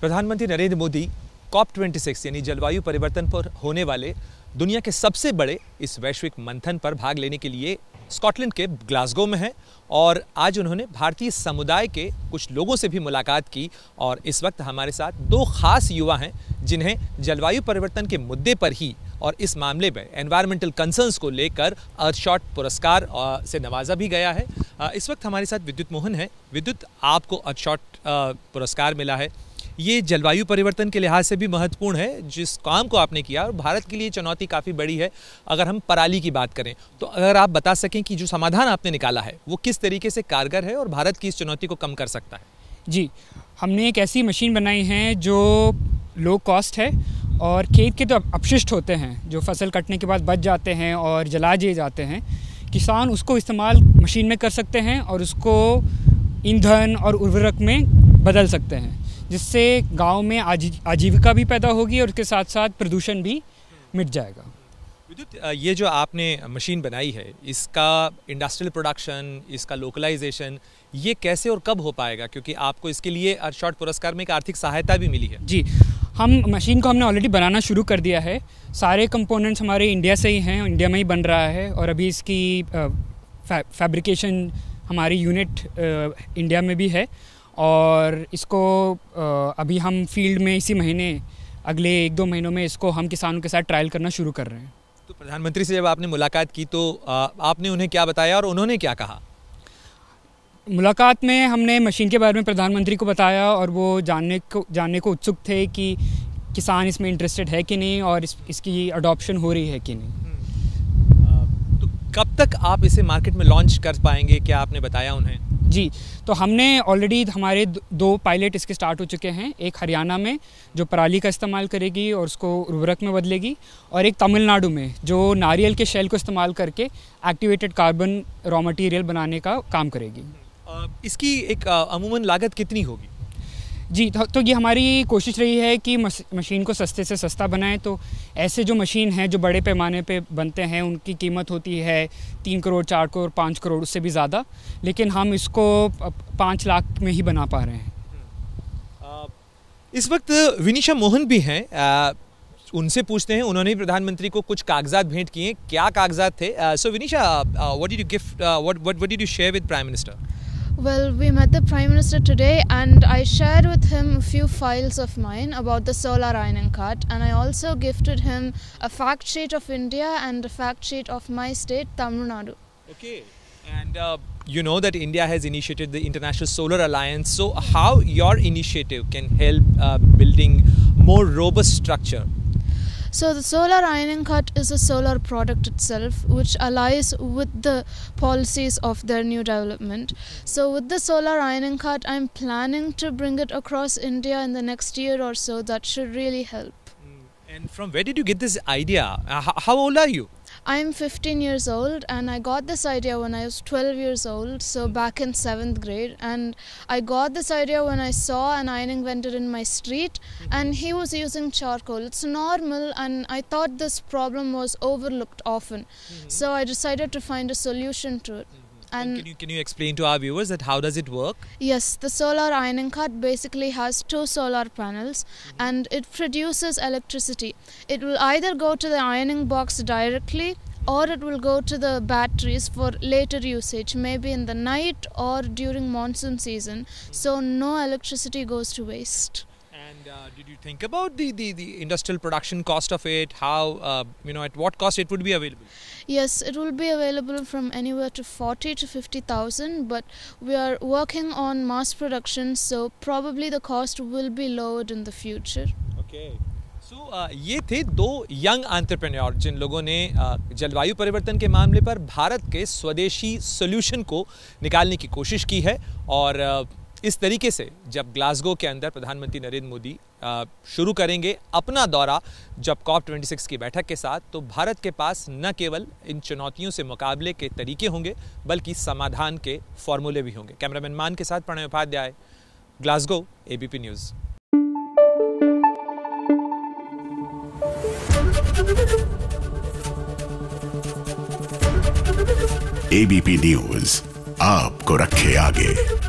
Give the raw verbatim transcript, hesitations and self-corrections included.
प्रधानमंत्री नरेंद्र मोदी कॉप छब्बीस यानी जलवायु परिवर्तन पर होने वाले दुनिया के सबसे बड़े इस वैश्विक मंथन पर भाग लेने के लिए स्कॉटलैंड के ग्लासगो में हैं और आज उन्होंने भारतीय समुदाय के कुछ लोगों से भी मुलाकात की। और इस वक्त हमारे साथ दो खास युवा हैं जिन्हें जलवायु परिवर्तन के मुद्दे पर ही और इस मामले में एनवायरमेंटल कंसर्न्स को लेकर अर्थशॉट पुरस्कार से नवाजा भी गया है। इस वक्त हमारे साथ विद्युत मोहन है। विद्युत, आपको अर्थशॉट पुरस्कार मिला है, ये जलवायु परिवर्तन के लिहाज से भी महत्वपूर्ण है जिस काम को आपने किया, और भारत के लिए चुनौती काफ़ी बड़ी है। अगर हम पराली की बात करें तो अगर आप बता सकें कि जो समाधान आपने निकाला है वो किस तरीके से कारगर है और भारत की इस चुनौती को कम कर सकता है। जी, हमने एक ऐसी मशीन बनाई है जो लो कॉस्ट है और खेत के तो अपशिष्ट होते हैं जो फसल कटने के बाद बच जाते हैं और जला दिए जाते हैं, किसान उसको इस्तेमाल मशीन में कर सकते हैं और उसको ईंधन और उर्वरक में बदल सकते हैं, जिससे गांव में आजीविका भी पैदा होगी और उसके साथ साथ प्रदूषण भी मिट जाएगा। विद्युत, ये जो आपने मशीन बनाई है इसका इंडस्ट्रियल प्रोडक्शन, इसका लोकलाइजेशन, ये कैसे और कब हो पाएगा, क्योंकि आपको इसके लिए अर्थशॉट पुरस्कार में एक आर्थिक सहायता भी मिली है। जी, हम मशीन को हमने ऑलरेडी बनाना शुरू कर दिया है। सारे कंपोनेंट्स हमारे इंडिया से ही हैं, इंडिया में ही बन रहा है और अभी इसकी फै, फैब्रिकेशन हमारी यूनिट इंडिया में भी है और इसको अभी हम फील्ड में इसी महीने अगले एक दो महीनों में इसको हम किसानों के साथ ट्रायल करना शुरू कर रहे हैं। तो प्रधानमंत्री से जब आपने मुलाकात की तो आपने उन्हें क्या बताया और उन्होंने क्या कहा? मुलाकात में हमने मशीन के बारे में प्रधानमंत्री को बताया और वो जानने को जानने को उत्सुक थे कि किसान इसमें इंटरेस्टेड है कि नहीं और इस, इसकी अडॉप्शन हो रही है कि नहीं। तो कब तक आप इसे मार्केट में लॉन्च कर पाएंगे, क्या आपने बताया उन्हें? जी, तो हमने ऑलरेडी हमारे दो पायलट इसके स्टार्ट हो चुके हैं। एक हरियाणा में जो पराली का इस्तेमाल करेगी और उसको उर्वरक में बदलेगी, और एक तमिलनाडु में जो नारियल के शेल को इस्तेमाल करके एक्टिवेटेड कार्बन रॉ मटेरियल बनाने का काम करेगी। इसकी एक अमूमन लागत कितनी होगी? जी, तो, तो ये हमारी कोशिश रही है कि मशीन को सस्ते से सस्ता बनाएं। तो ऐसे जो मशीन हैं जो बड़े पैमाने पे बनते हैं उनकी कीमत होती है तीन करोड़, चार करोड़, पाँच करोड़, उससे भी ज़्यादा, लेकिन हम इसको पाँच लाख में ही बना पा रहे हैं। इस वक्त विनीशा मोहन भी हैं, उनसे पूछते हैं। उन्होंने प्रधानमंत्री को कुछ कागजात भेंट किए, क्या कागजात थे? So Vinisha, what did you gift, what what did you share with prime minister? Well, we met the Prime Minister today and I shared with him a few files of mine about the solar ironing cart, and I also gifted him a fact sheet of India and a fact sheet of my state, Tamil Nadu. Okay, and uh, you know that India has initiated the International Solar Alliance, so how your initiative can help uh, building more robust structure? So the solar ironing cart is a solar product itself which allies with the policies of their new development. So with the solar ironing cart, I'm planning to bring it across India in the next year or so. That should really help. And from where did you get this idea? Uh, how old are you? I'm fifteen years old and I got this idea when I was twelve years old, so back in seventh grade, and I got this idea when I saw an ironing vendor in my street and he was using charcoal. It's normal and I thought this problem was overlooked often, so I decided to find a solution to it. And can you, can you explain to our viewers that how does it work? Yes, the solar ironing cart basically has two solar panels and it produces electricity. It will either go to the ironing box directly or it will go to the batteries for later usage, maybe in the night or during monsoon season, so no electricity goes to waste. And uh, did you think about the, the, the industrial production cost of it? How, uh, you know, at what cost it would be available? Yes, it will be available from anywhere to forty to fifty thousand, but we are working on mass production, so probably the cost will be lowered in the future. Okay. So, uh, ये थे दो young entrepreneur जिन लोगों ने uh, जलवायु परिवर्तन के मामले पर भारत के स्वदेशी सॉल्यूशन को निकालने की कोशिश की है। और uh, इस तरीके से जब ग्लासगो के अंदर प्रधानमंत्री नरेंद्र मोदी शुरू करेंगे अपना दौरा जब कॉप छब्बीस की बैठक के साथ, तो भारत के पास न केवल इन चुनौतियों से मुकाबले के तरीके होंगे बल्कि समाधान के फॉर्मूले भी होंगे। कैमरामैन मान के साथ Pranay Upadhyay, Glasgow, ABP news. ABP news आपको रखे आगे।